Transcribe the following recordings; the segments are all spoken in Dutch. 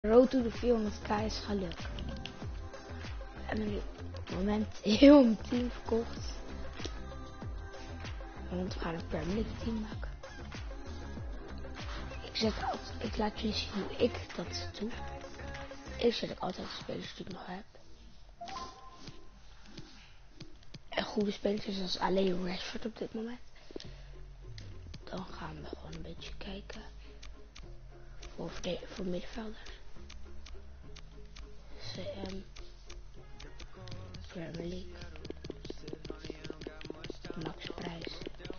Road to de 400k is gelukt. We hebben nu op het moment heel een team verkocht. Want we gaan een Premier League team maken. Ik laat jullie zien hoe ik dat doe. Eerst zet ik altijd de spelers die ik nog heb. En goede spelers is als alleen Rashford op dit moment. Dan gaan we gewoon een beetje kijken. Voor middenvelders. CM. Premier League. Max prijs.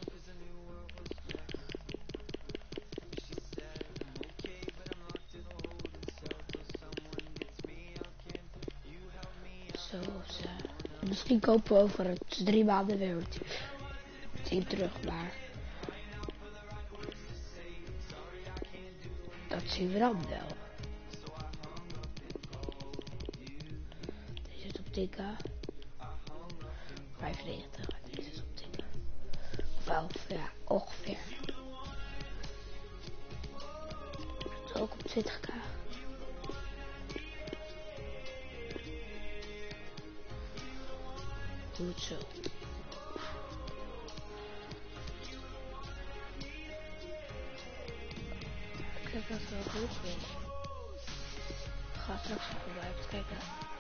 Zo, misschien kopen we over 3 maanden weer het team terug, maar dat zien we dan wel. Die zit op 10k. 95, die zit op 10k. Of ja, ongeveer. Ook op 20k. Goed zo. Kijk dat wel goed is. Ik ga straks even blijven kijken.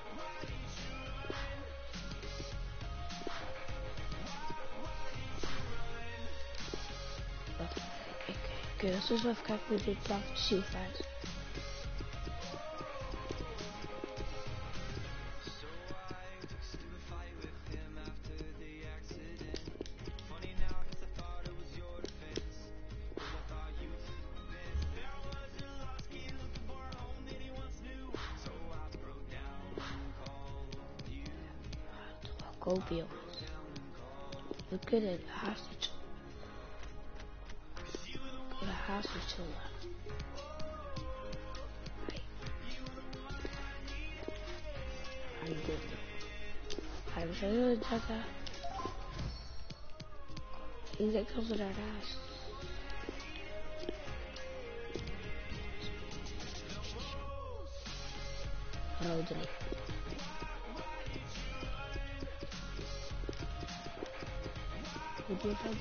Wacht, ik dus even kijken hoe dit plan van Silva is. Kopen jongens. We kunnen haast iets. We kunnen haast iets doen. En dit. Hij was heel data. Ik denk dat we daarnaast. Rodri. Hoe doe je dat?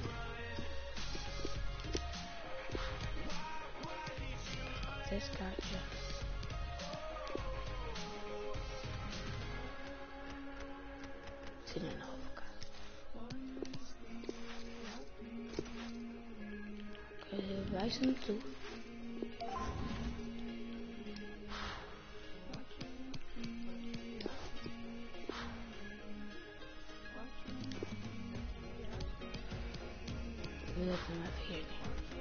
Dit kaartje. Zin in een halve. Oké, wij zijn naartoe. We zetten hem even hier neer.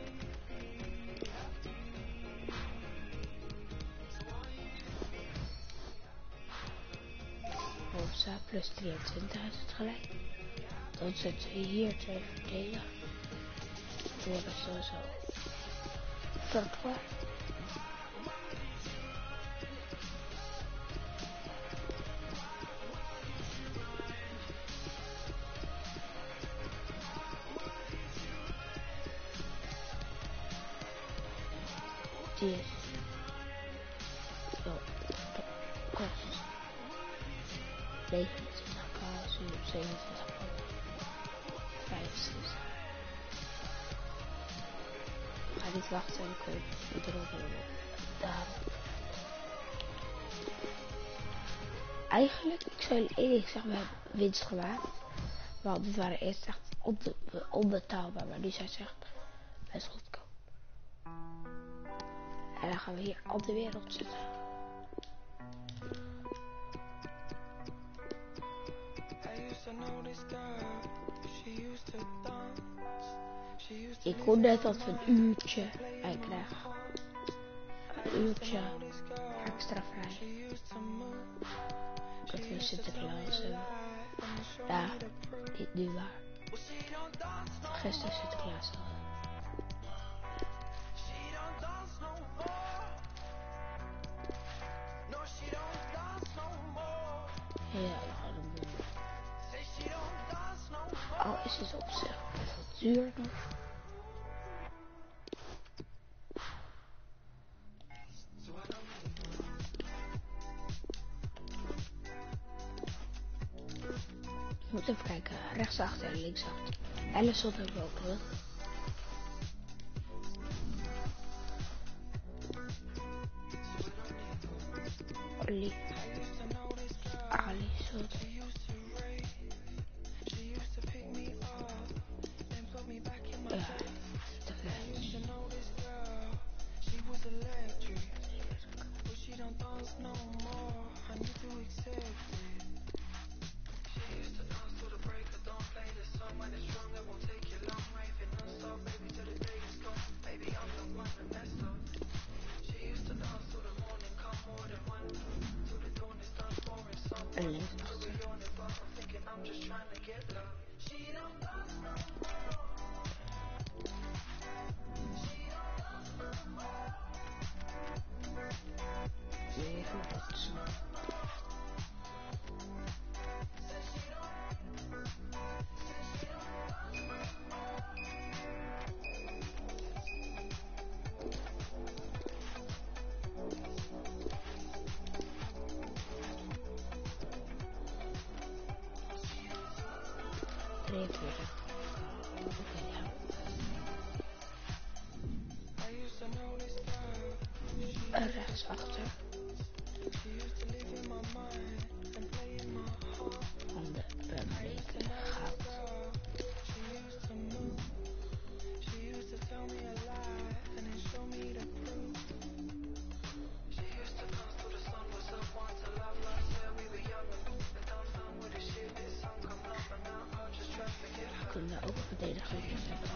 Hoofdzaak plus 23 is het gelijk. Dan zetten we hier 2 verdelen. Dan wordt het sowieso 40. 10. Zo, kost 29k, 27k, 65. Ik ga niet wachten en koop erop. Daarop. Eigenlijk, ik zou jullie eerlijk zeggen, we hebben winst gemaakt. Want dit waren eerst echt onbetaalbaar, maar nu zijn ze echt best goedkoop. En dan gaan we hier al de wereld zetten. Ik hoor net dat we een uurtje krijgen. Een uurtje extra vrij. Dat we Sinterklaas hebben. Ja, niet nu maar. Gisteren Sinterklaas al. Ja, al is het op zich best wel duur nog. Moet even kijken. Rechtsachter en linksachter. Ellison hebben we ook terug. Ali. Alisson. En linksachter. Rechtsachter. Van de Premier gaat. We kunnen ook verdedigen zetten.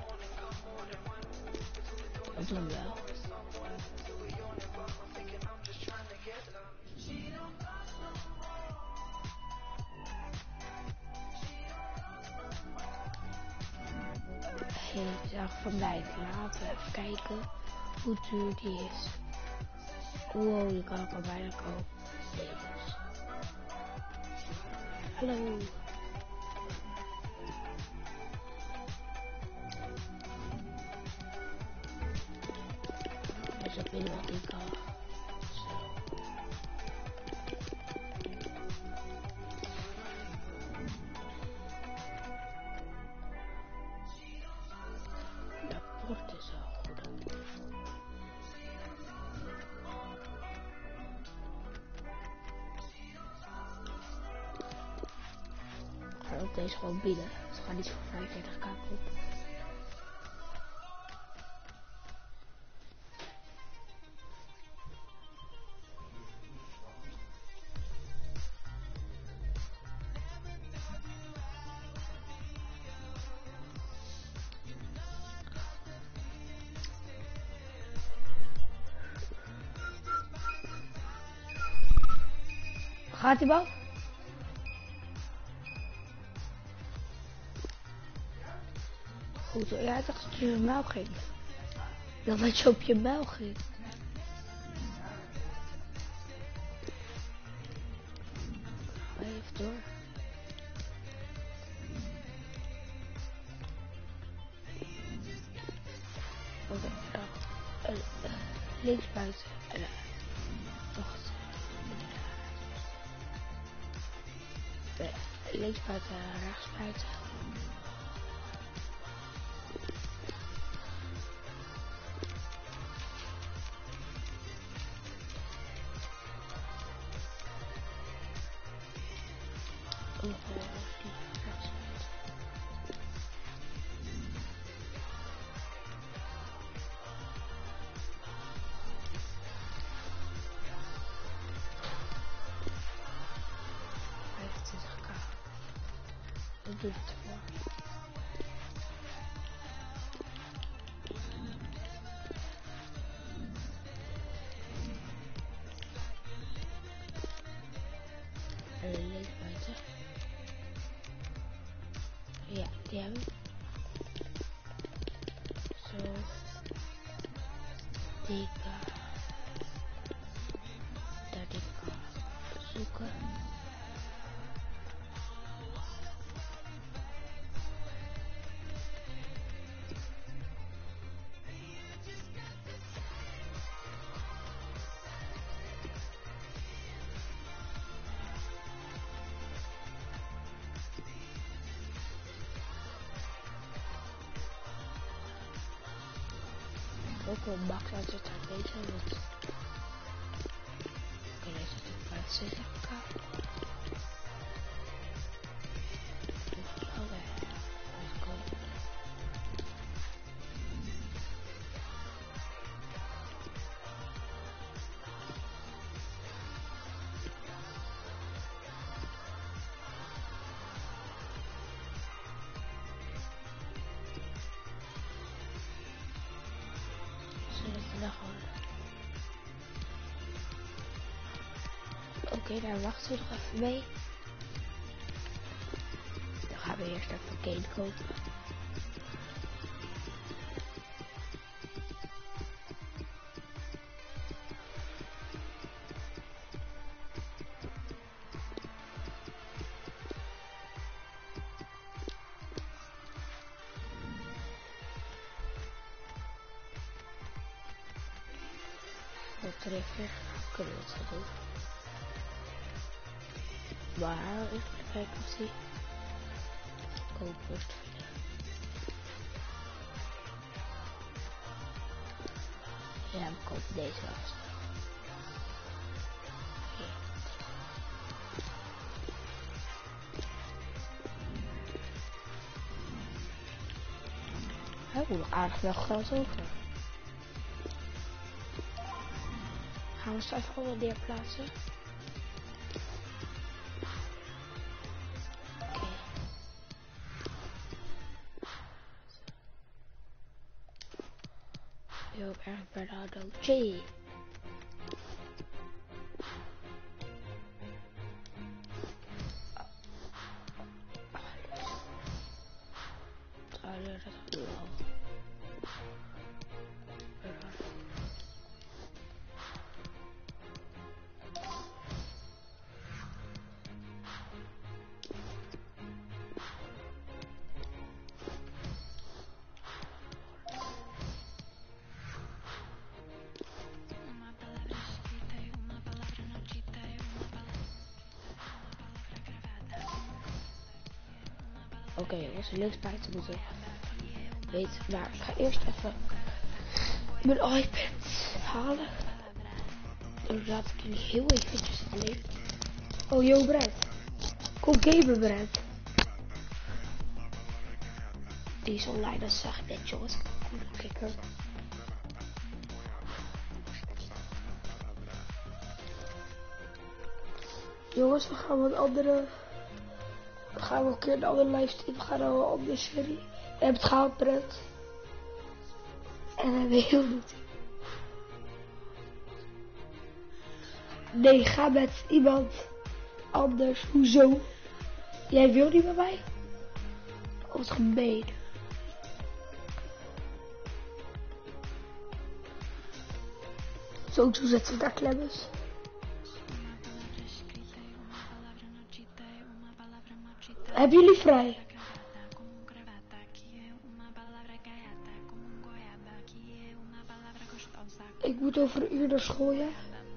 Dat doen we wel. Van Dijk. Laten we even kijken hoe duur die is. Wow, die kan ik al bijna kopen. Hallo. Dus ik weet wat ik kan. Rapport is al goed. Ik ga ook deze gewoon bieden. Het gaat niet voor 45k kopen. Gaat die bal? Goed, ja, ik dacht dat je in muil ging. Ik dacht dat je op je muil ging. Even door. Oké, links buiten. Wacht. Links buiten, rechts buiten. Ik doe het voor. Links buiten. Ja, die hebben we. Zo. Die kan. Daar die kan zoeken. ook wel max uit het weten. Want... Oké, deze is het buiten 60k. Oké, let's go. Oké, daar wachten we nog even mee. Dan gaan we eerst even Kane kopen. Op de rivier kunnen we het zo doen. Maar even kijken of die koop wordt vinden. Ja, we kopen deze wel. We hebben nog aardig wel geld over. Gaan we straks gewoon wat neerplaatsen. Oké. Heel erg Bernardo G. Oké, jongens, linksbuiten moeten weten. Maar ik ga eerst even mijn iPad halen. Dan laat ik jullie heel eventjes alleen. Oh, yo, Brent. Kom gamen, Brent. Die is online, dat zag ik net, jongens. Kom kijken. Jongens, we gaan wat andere... We gaan wel een keer een andere livestream. We gaan nou een andere serie. We hebben het gehaald, Brent. En we hebben heel goed. Nee, ga met iemand anders. Hoezo? Jij wil niet met mij? Oh, wat gemeen. Zo zetten we daar klemmers. Hebben jullie vrij? Ik moet over een uur naar school, ja.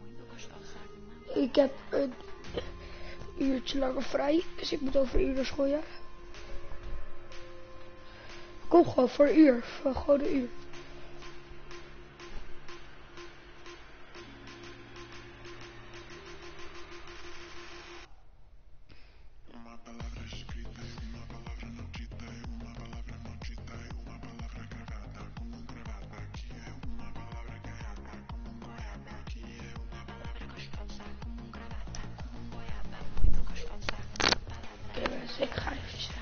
Ik heb een uurtje langer vrij, dus ik moet over een uur naar school, ja. Kom gewoon voor een uur, voor gewoon een uur. Ik ga even zeggen.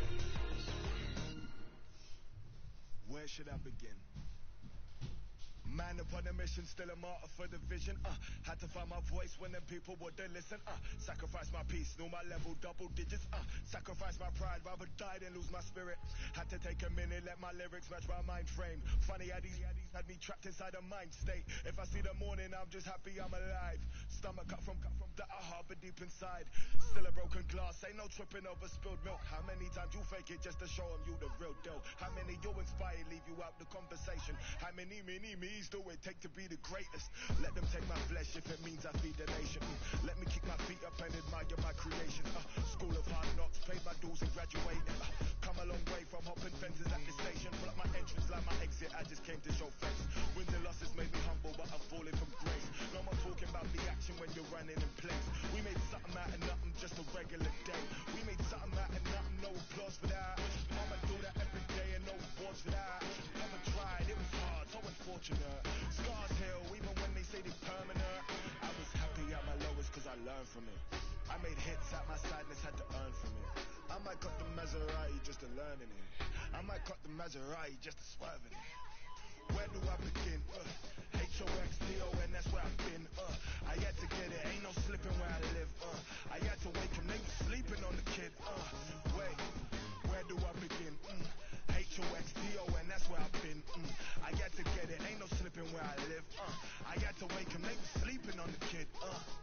Where should I begin? Man upon a mission, still a martyr for the vision. Had to find my voice when them people wouldn't listen. Sacrifice my peace, knew my level, double digits. Sacrifice my pride, rather die than lose my spirit. Had to take a minute, let my lyrics match my mind frame. Funny how these had me trapped inside a mind state. If I see the morning, I'm just happy I'm alive. Stomach cut from that I harbor deep inside. Still a broken glass, ain't no tripping over spilled milk. How many times you fake it just to show them you the real deal? How many you inspire, leave you out the conversation? How many me's do it take to be the greatest? Let them take my flesh if it means I feed the nation. Let me kick my feet up and admire my creations. School of hard knocks, paid my dues and graduated. Come a long way from hopping fences at the station. Block my entrance like my exit, I just came to show face. Wins and losses made me humble, but I'm falling from grace. No more talking about the action when you're running in place. We made something out of nothing, just a regular day. We made something out of nothing, no applause for that. I'ma do that every day and no awards for that. Never tried, it was hard, so unfortunate. Scars heal, even when they say they're permanent. I was happy at my lowest cause I learned from it. I made hits at my sadness, had to earn from it. I might cut the Maserati just to learn in it. I might cut the Maserati just to swerve in it. Where do I begin? H-O-X-T-O-N, that's where I've been. I had to get it, ain't no slipping where I live. I had to wake him, they was sleeping on the kid. Wait, where do I begin? H-O-X-T-O-N, that's where I've been. I had to get it, ain't no slipping where I live. I had to wake him, they was sleeping on the kid.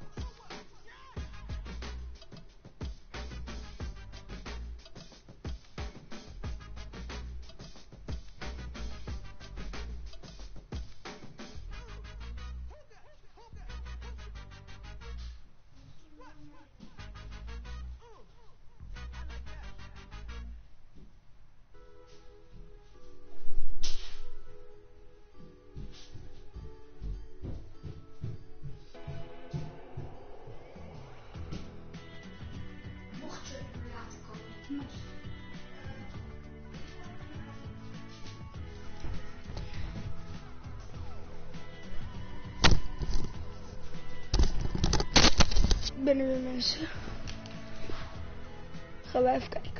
Binnen de mensen. Gaan we even kijken.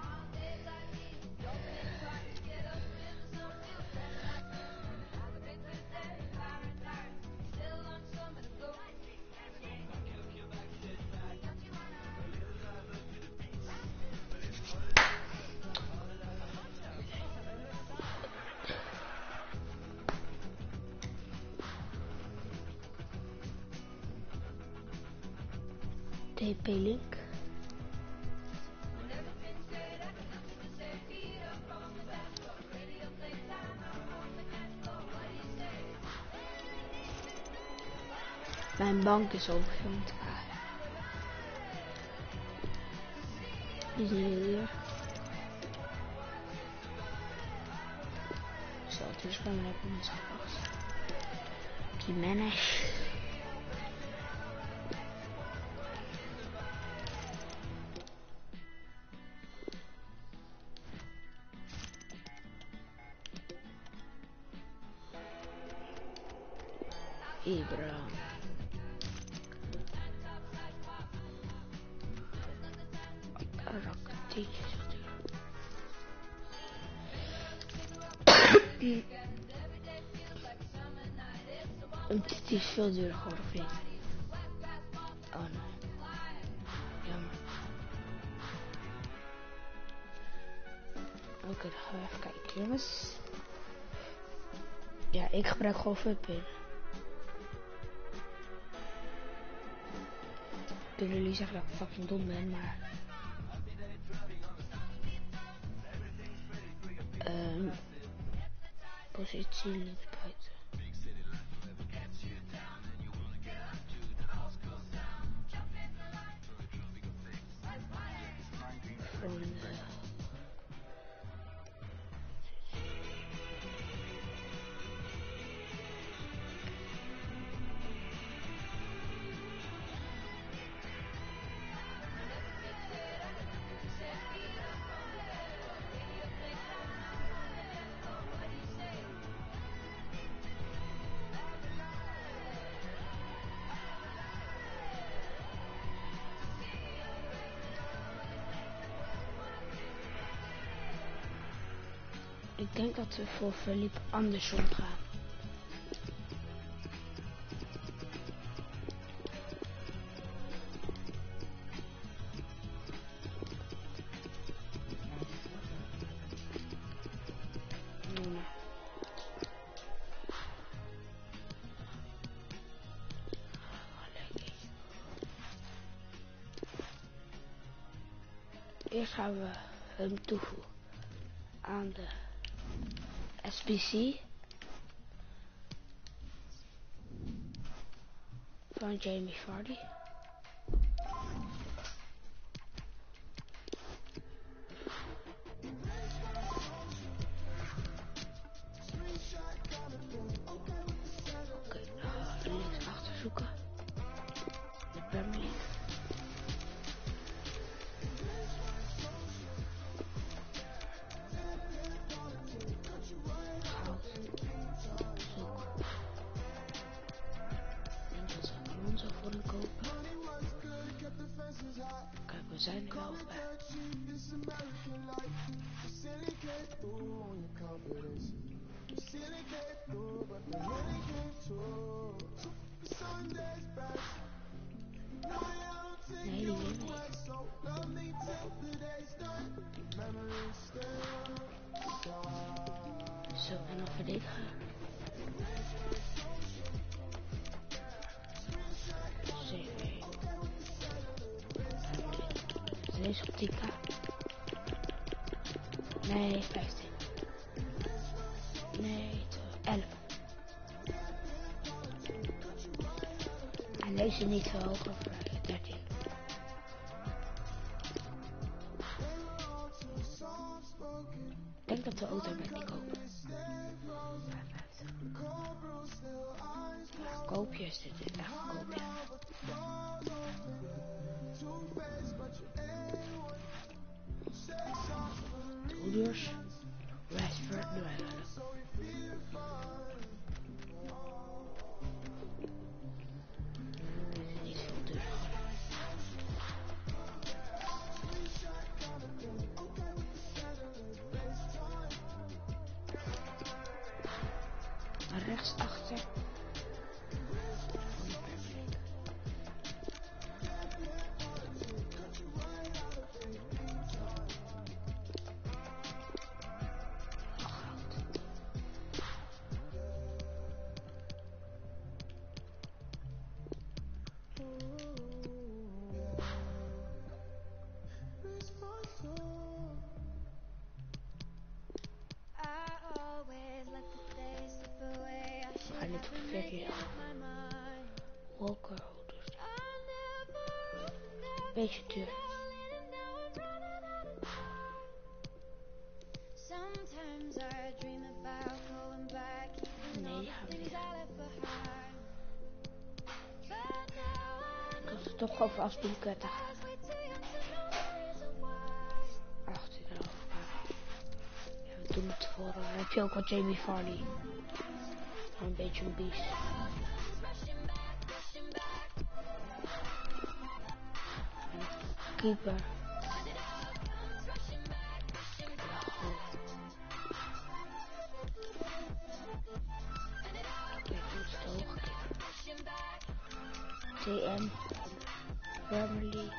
TP-link. Mijn bank is opgevuld. Die zie je hier. Zo, het is gewoon lekker met z'n vast. Jimenez. Ibra. Rakitic. Het is veel duurder geworden, vind ik. Oh nee. Jammer. Oké, dan gaan we even kijken, jongens. Ja, ik gebruik gewoon Futpin. Kunnen jullie zeggen dat ik fucking dom ben, maar... positie links buiten. Vrienden. Ik denk dat we voor Felipe Anderson gaan. Eerst gaan we hem toevoegen aan de SPC van Jamie Vardy. Oké, links achter zoeken. De Premier League. Goud. Zoek. Ik denk dat ze Alonso voor hem kopen. Kijk, we zijn er wel bij. Nee, die wil niet. Zo, en dan verdedigen. CV. Deze op 10k. Nee, 15. Nee, 11. En deze niet zo hoog over 13. Ik denk dat de auto met die kopen. 55. Koopje is dit echt een koopje. Toeders. Rashford nu eigenlijk. Niet veel duur. Maar rechts achter. Ga niet op 14. Walker holders. Beetje duur. Nee, die gaan we niet. Ik had het toch over afspieken te gaan. 18,5. Ja, we doen het voor. Dan heb je ook wat Jamie Vardy. Een beetje een beest. Keeper. TM. Premier League.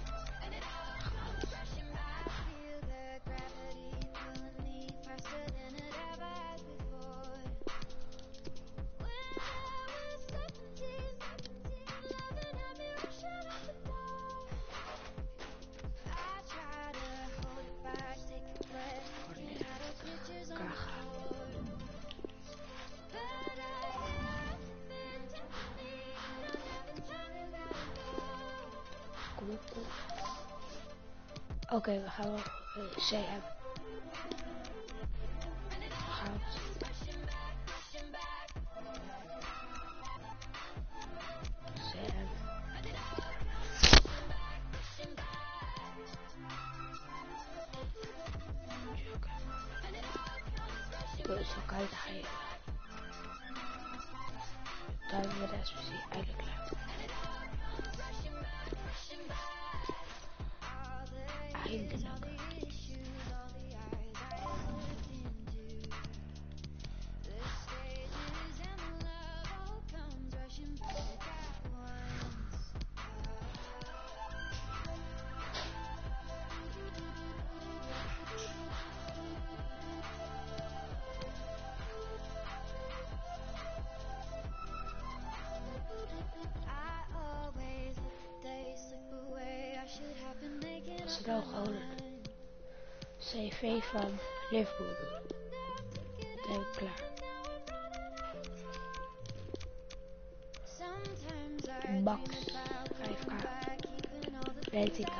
Oké, we gaan wel CM. Goud. CM. Zo kijk ga je. Daar hebben we de SPC eigenlijk klaar. Eindelijk. Dat is wel gehouden. CV van Liverpool. Dat heb ik klaar. Max 5k. RTK.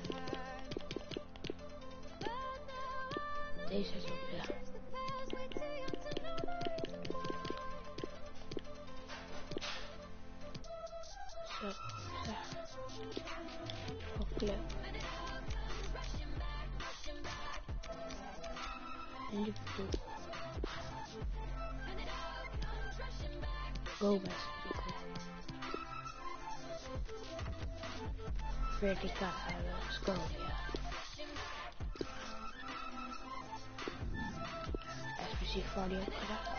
Deze is ook, ja. Zo, zo. Ook leuk. Liverpool. Gomez. Verticaal scoren, ja. SPC voor die ook gedaan.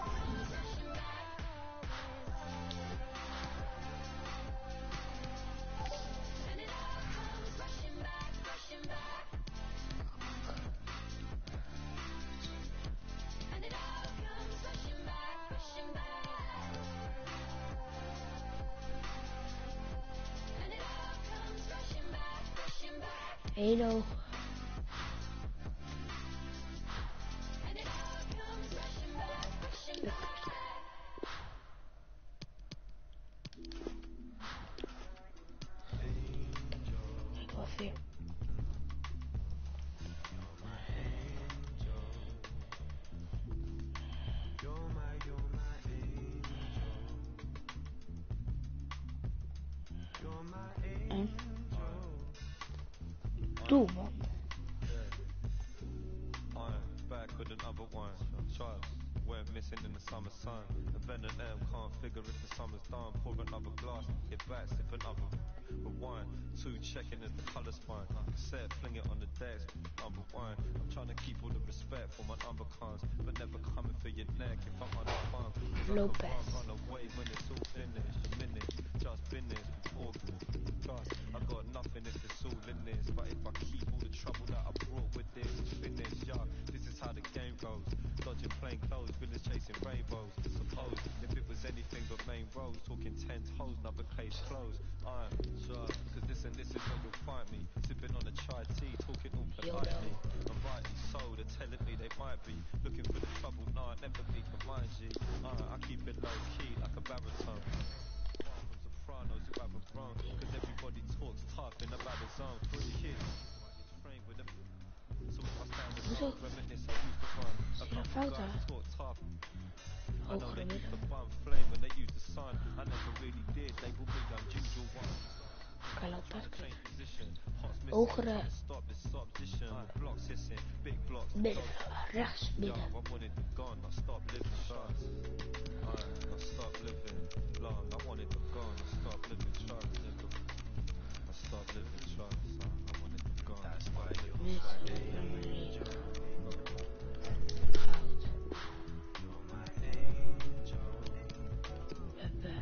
Hello. Ik wil veel. En? Doe man. Back with another one. Charles went missing in the summer sun. The venom them can't figure if the summer's done. Pour another glass, get back, sip another wine. Two checking if the colour's fine. Set, fling it on the desk, number one. I'm trying to keep all the respect for my number cons, but never coming for your neck if I'm on the farm. Lopez. Run away when it's all finished. A minute, just finished before. I got nothing if it's all in this, but if I keep all the trouble that I brought with this, it's finished, yeah. This is how the game goes. Dodging plain clothes, villains chasing rainbows. Suppose if it was anything but main roads, talking 10 toes, another case closed. I'm sure, cause this and this is where you'll find me. Sipping on a chai tea, talking all politely. I'm rightly so, they're telling me they might be looking for the trouble, nah, never be mind G. I keep it low key like a baritone. Sopranos who haven't grown, cause everybody talks tough in about the zone. For the kids, framed with a so if I stand with Hoezo? reminisce I used to run. A Zie je couple fout guys aan? talk tough. I know they Hogere used to midden. bum flame when they used the sun. I never really did, they will be unusual one. Kan je Trying to change position, hots missing, Hogere trying to stop this subposition. Blocks hissing, big blocks. midden. Rechts Yo, midden. I wanted to gone, I stopped living shots. I stopped living long, I wanted to gone, I stopped living shots, nigga. I stopped living shots, I wanted to gone, I stopped living Midden. shots. Premier League. Goud. Pepe.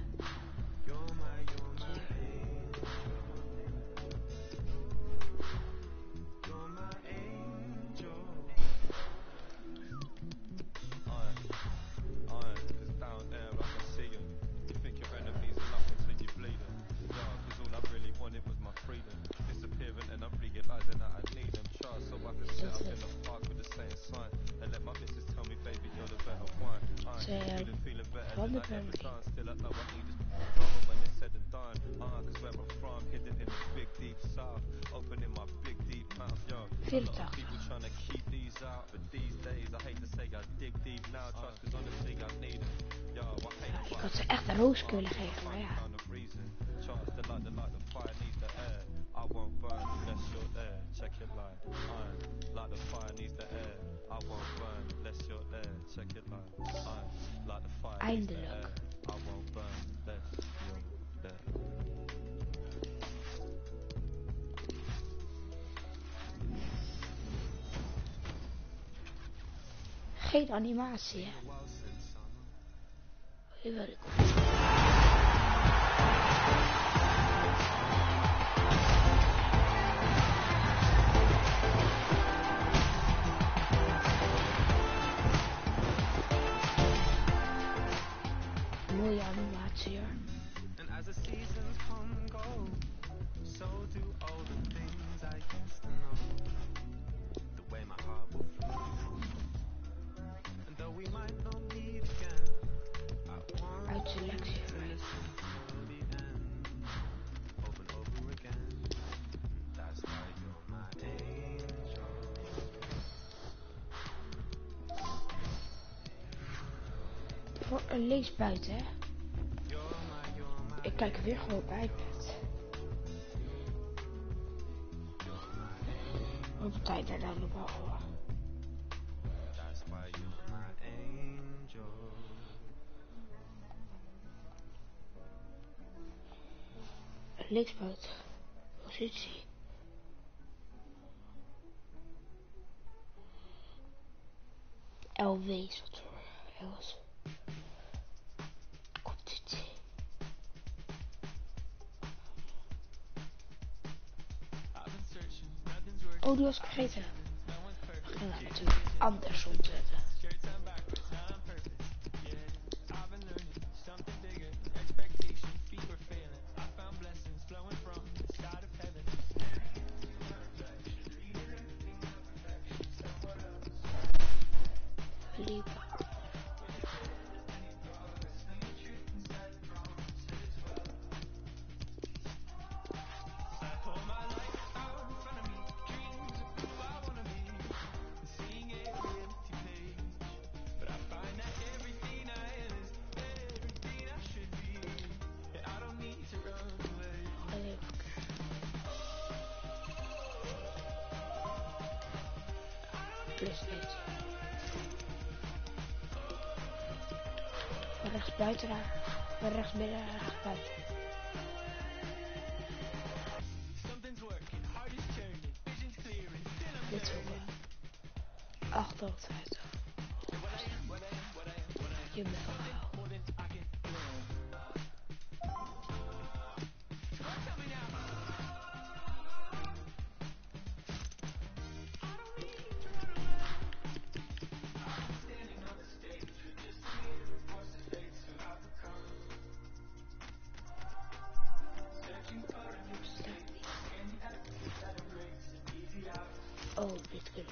Cause down there I can see 'em. You think your enemies are nothing till you bleed 'em. Yeah, cause all I really wanted was my freedom. Disappearing and I'm realizing that I need 'em. Try so I can sit up in the park with the same sign and let my missus tell me, baby, you're the better wine. Feeling better than I ever done. Still I know I need this drama when it's said and done. Cause where I'm from, hidden in the big deep south, opening my big deep mouth, yo. A lot of people trying to keep these out, but these days I hate to say I dig deep now. Trust cause honestly I need it. Yo, I hate Ja, ik had ze echt een roos kunnen geven, maar ja. Trust the light, the fire needs the air. I won't burn unless you're there. Check your light. Like the fire needs the air. I won't burn unless you're there. Check your light. Like the fire needs the air. I won't burn unless you're there. Geen animatie, hè. Heel erg goed. Mooie animatie, hoor. And as the seasons come and go, so do all the things I used to know. The way my heart will Links buiten, hè. Ik kijk weer gewoon op iPad. Hoeveel tijd daar dan nog wel? That's why you're my angel. Links buiten. Positie. LW is wat voor Engels. Competitie. Oh, die was ik vergeten. We gaan het natuurlijk andersom zetten. Liep. Plus dit. Van rechts buiten naar. Van rechts binnen naar rechts buiten. Dit zoeken. 58. Je bent wel. Oh, dit kunnen.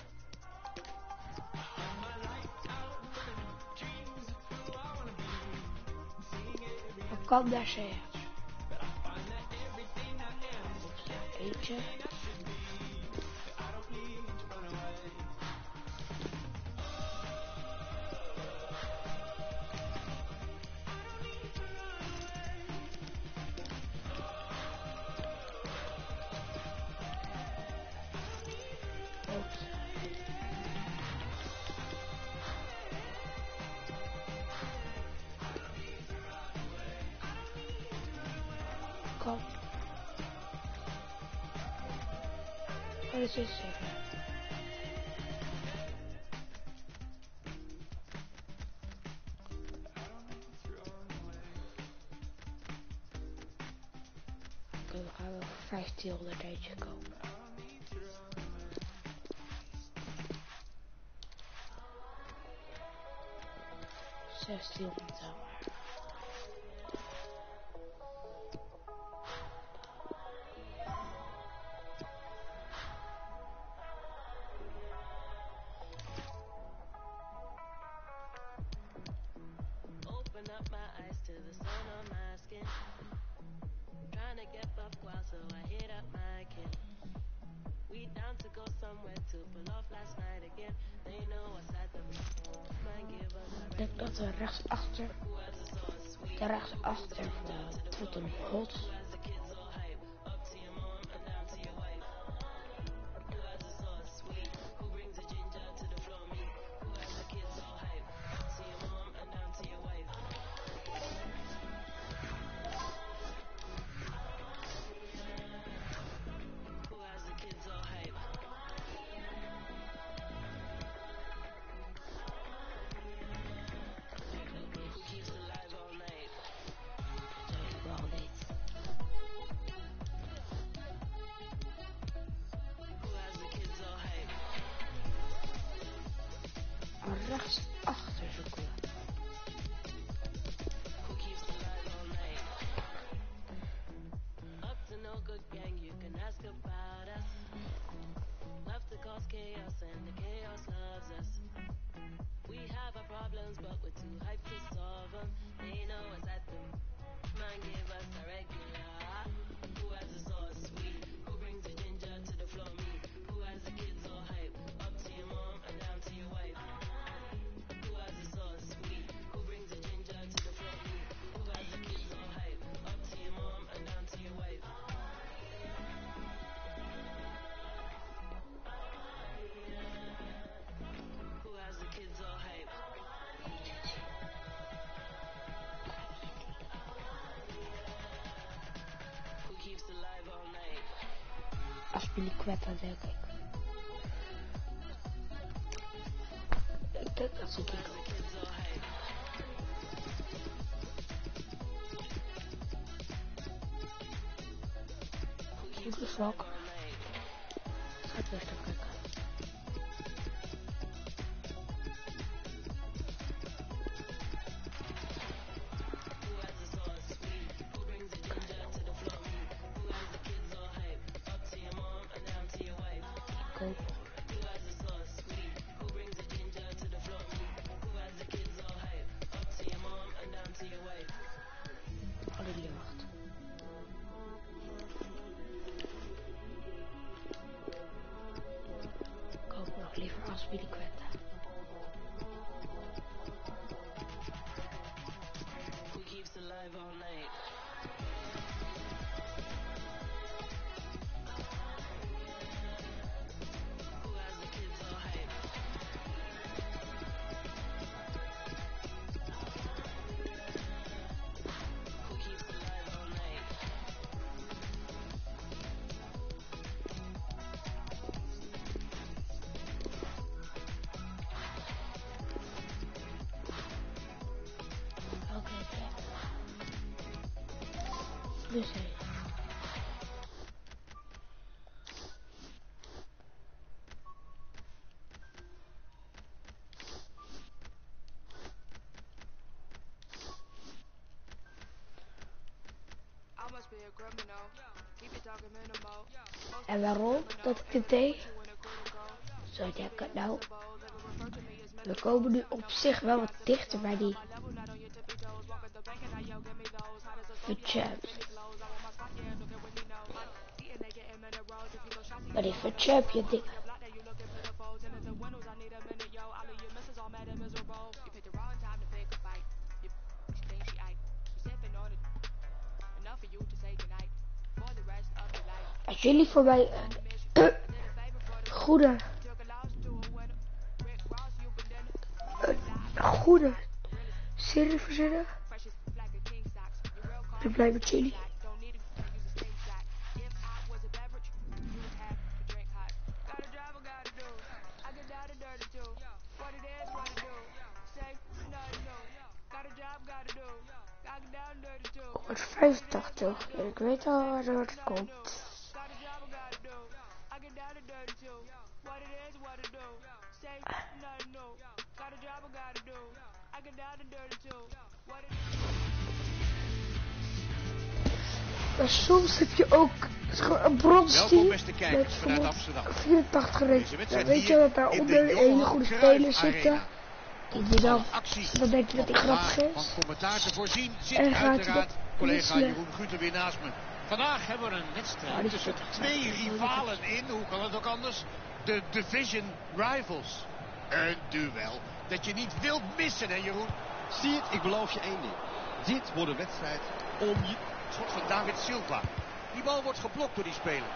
Wat kan daar zijn? Eentje. Kom. Wat is dit zeggen? We gaan wel 1500 eentje kopen. $1600. Open up my eyes to the sun on my skin. Trying to get buff wild, so I hit up my kid. We down to go somewhere to pull off last night again. They know what's at the mind, give us a Ik denk dat we rechtsachter. De rechtsachter tot een hot. Rechtsachter zoeken we. up to no good gang, you can ask about us. Love to cause chaos and the chaos loves us. We have our problems, but we're too hyped to solve them. They know us at them. Man gave us a regular. Who has the sauce sweet? Who brings the ginger to the floor? Me. Who has the kids all hype? Up to your mom and down to your wife. Who has the sauce sweet? Who brings the ginger to Aspilicueta, denk ik. Ik denk dat ze die komen. Goede vlak. Gaat weer te kijken. Koop. Halleluja, wacht. Ik koop nog liever Aspilicueta. Who keeps alive all night? Who has the kids all hype? Who keeps alive all night? Oké, dus hé. En waarom dat ik dit deed? Zo denk ik nou. We komen nu op zich wel wat dichter bij die champs. Bij die champion dingen. Als jullie voor mij een goede serie verzinnen, ik ben blij met jullie. Op 85, ik weet al waar het komt. Maar soms heb je ook een bronsteam met 84 gereden. Dan weet je dat daar onder hele goede spelers zitten. Die dan denk je dat hij grappig is. En gaat hij dat collega Jeroen Guter weer naast me. Vandaag hebben we een wedstrijd tussen twee rivalen in, hoe kan het ook anders? De Division Rivals. Een duel dat je niet wilt missen, hè Jeroen? Zie het, ik beloof je één ding. Dit wordt een wedstrijd om je... Schot van David Silva. Die bal wordt geblokt door die speler.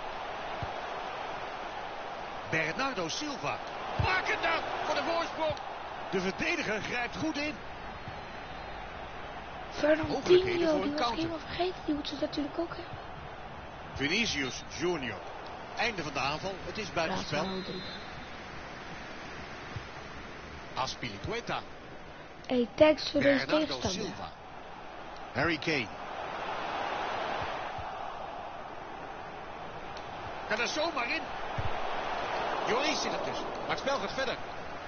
Bernardo Silva. Makende voor de voorsprong. De verdediger grijpt goed in. Fernandinho, die was helemaal vergeten. Die moeten ze natuurlijk ook hebben. Vinicius Junior. Einde van de aanval. Het is buitenspel. Aspilicueta. Hey, thanks voor deze Bernardo tegenstander. Silva. Harry Kane. Kan er zomaar in. Joris zit er tussen. Maar het spel gaat verder.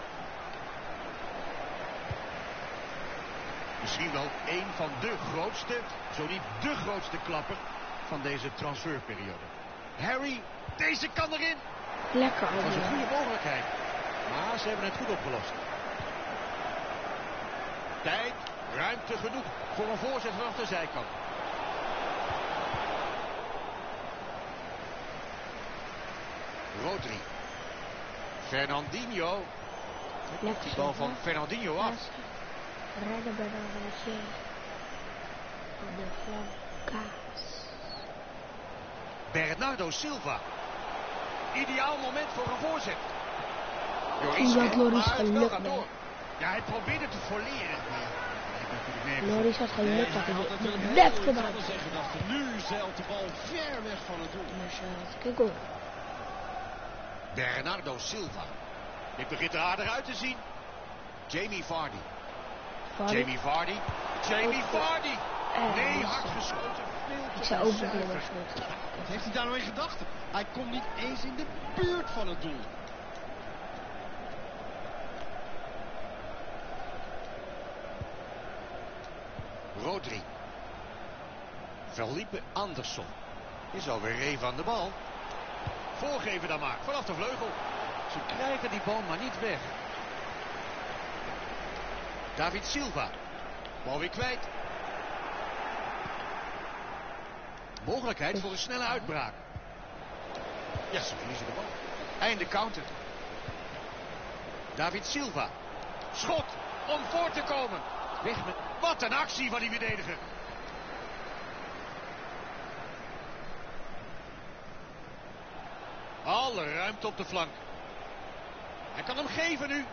Misschien wel een van de grootste, zo niet de grootste klapper van deze transferperiode. Harry, deze kan erin. Lekker Dat was een hoor. goede mogelijkheid. Maar ze hebben het goed opgelost. Tijd, ruimte genoeg voor een voorzet vanaf de zijkant. Rodri. Fernandinho. Lekker Die bal van Fernandinho af. Redden bij de Roger. Op de flankaas. Bernardo Silva. Ideaal moment voor een voorzet. Toen had Loris maar het spel geluk gaat mee. door. Ja, hij probeerde te folleren. Maar hij heeft natuurlijk nergens op. Loris had geluk dat hij had dit het net heel goed gedaan anders in gedachten. Nu zeilt de bal ver weg van het doel. Maar ze had ik ook. Bernardo Silva. Dit begint er aardig uit te zien. Jamie Vardy. Jamie Vardy. Jamie Vardy. Nee, hard geschoten. Ik zou ook willen wegvluchten. Wat heeft hij daar nou in gedachten? Hij komt niet eens in de buurt van het doel. Rodri. Felipe Anderson. Is alweer even aan de bal. Voorgeven dan maar, vanaf de vleugel. Ze krijgen die bal maar niet weg. David Silva. Bal weer kwijt. Mogelijkheid voor een snelle uitbraak. Ja, ze verliezen de bal. Einde counter. David Silva. Schot om voor te komen. Weg met... Wat een actie van die verdediger. Alle ruimte op de flank. Hij kan hem geven nu.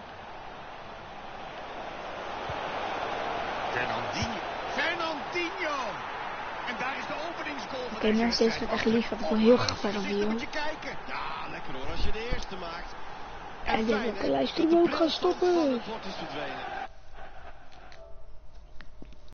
Fernandinho. En daar is de openingsgoal van Oké, mensen, dit wordt echt lief. Dat is wel heel graag van Fernandinho. video. Moet je kijken. Ja, lekker hoor, als je de eerste maakt. En dit ook een livestream ook gaan stoppen. Het wordt is verdwenen.